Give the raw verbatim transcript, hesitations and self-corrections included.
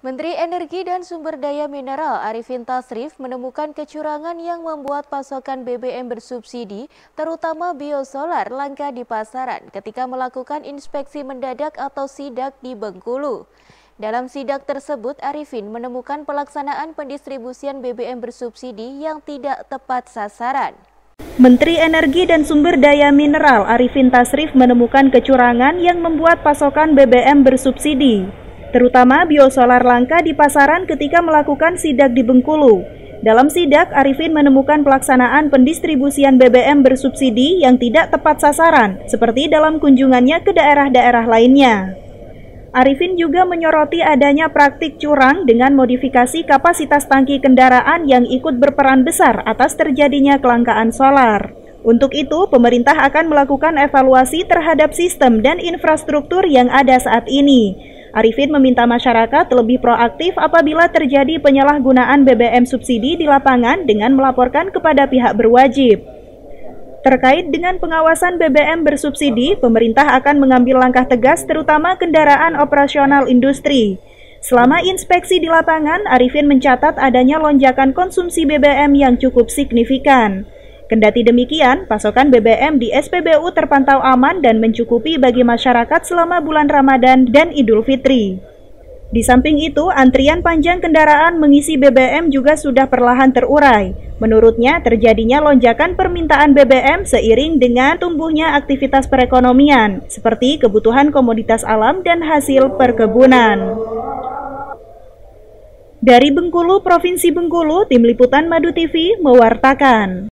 Menteri Energi dan Sumber Daya Mineral Arifin Tasrif menemukan kecurangan yang membuat pasokan B B M bersubsidi, terutama biosolar, langka di pasaran ketika melakukan inspeksi mendadak atau sidak di Bengkulu. Dalam sidak tersebut, Arifin menemukan pelaksanaan pendistribusian B B M bersubsidi yang tidak tepat sasaran. Menteri Energi dan Sumber Daya Mineral Arifin Tasrif menemukan kecurangan yang membuat pasokan B B M bersubsidi, terutama biosolar, langka di pasaran ketika melakukan sidak di Bengkulu. Dalam sidak, Arifin menemukan pelaksanaan pendistribusian B B M bersubsidi yang tidak tepat sasaran, seperti dalam kunjungannya ke daerah-daerah lainnya. Arifin juga menyoroti adanya praktik curang dengan modifikasi kapasitas tangki kendaraan yang ikut berperan besar atas terjadinya kelangkaan solar. Untuk itu, pemerintah akan melakukan evaluasi terhadap sistem dan infrastruktur yang ada saat ini. Arifin meminta masyarakat lebih proaktif apabila terjadi penyalahgunaan B B M subsidi di lapangan dengan melaporkan kepada pihak berwajib. Terkait dengan pengawasan B B M bersubsidi, pemerintah akan mengambil langkah tegas terutama kendaraan operasional industri. Selama inspeksi di lapangan, Arifin mencatat adanya lonjakan konsumsi B B M yang cukup signifikan. Kendati demikian, pasokan B B M di S P B U terpantau aman dan mencukupi bagi masyarakat selama bulan Ramadan dan Idul Fitri. Di samping itu, antrian panjang kendaraan mengisi B B M juga sudah perlahan terurai. Menurutnya, terjadinya lonjakan permintaan B B M seiring dengan tumbuhnya aktivitas perekonomian, seperti kebutuhan komoditas alam dan hasil perkebunan. Dari Bengkulu, Provinsi Bengkulu, Tim Liputan Madu T V mewartakan.